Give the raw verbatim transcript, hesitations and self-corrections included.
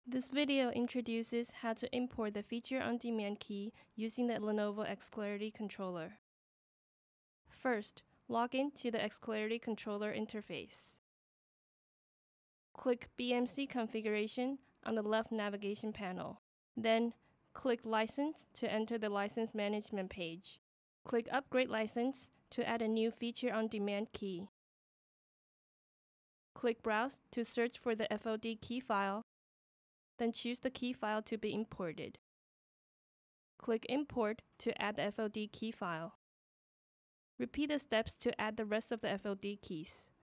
This video introduces how to import the Feature on Demand key using the Lenovo XClarity Controller. First, log in to the XClarity Controller interface. Click B M C Configuration on the left navigation panel. Then, click License to enter the License Management page. Click Upgrade License to add a new Feature on Demand key. Click Browse to search for the F O D key file. Then choose the key file to be imported. Click Import to add the F O D key file. Repeat the steps to add the rest of the F O D keys.